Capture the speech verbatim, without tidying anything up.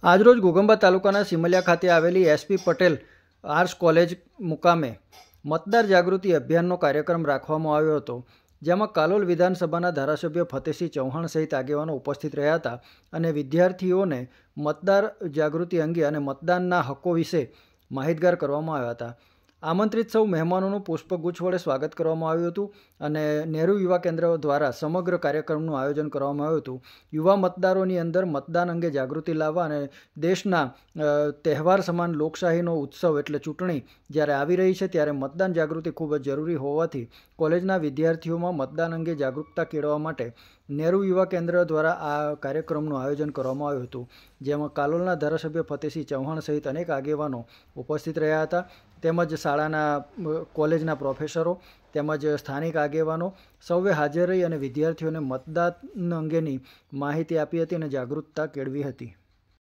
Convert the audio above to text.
આજરોજ ઘોઘંબા તાલુકાના સિમલિયા ખાતે આવેલી એસપી પટેલ આર્ટ્સ કોલેજ મુકામે મતદાર જાગૃતિ અભિયાનનો કાર્યક્રમ રાખવામાં આવ્યો હતો, જેમાં કાલોલ વિધાનસભાના ધારાસભ્ય ફતેહસિંહ ચૌહાણ સહિત આગેવાનો ઉપસ્થિત રહ્યા હતા અને વિદ્યાર્થીઓને મતદાર જાગૃતિ અંગે અને મતદાનના હક્કો વિશે માહિતગાર કરવામાં આવ્યા હતા. આમંત્રિત સૌ મહેમાનોનું પુષ્પગુચ્છ વડે સ્વાગત કરવામાં આવ્યું હતું અને નહેરુ યુવા કેન્દ્ર દ્વારા સમગ્ર કાર્યક્રમનું આયોજન કરવામાં આવ્યું હતું. યુવા મતદારોની અંદર મતદાન અંગે જાગૃતિ લાવવા અને દેશના તહેવાર સમાન લોકશાહીનો ઉત્સવ એટલે ચૂંટણી જ્યારે આવી રહી છે ત્યારે મતદાન જાગૃતિ ખૂબ જ જરૂરી હોવાથી કોલેજના વિદ્યાર્થીઓમાં મતદાન અંગે જાગૃતતા કેળવવા માટે નહેરુ યુવા કેન્દ્ર દ્વારા આ કાર્યક્રમનું આયોજન કરવામાં આવ્યું હતું, જેમાં કાલોલના ધારાસભ્ય ફતેહસિંહ ચૌહાણ સહિત અનેક આગેવાનો ઉપસ્થિત રહ્યા હતા, તેમજ શાળાના કોલેજના પ્રોફેસરો તેમજ સ્થાનિક આગેવાનો સૌએ હાજર રહી અને વિદ્યાર્થીઓને મતદાન અંગેની માહિતી આપી હતી અને જાગૃતતા કેળવી હતી.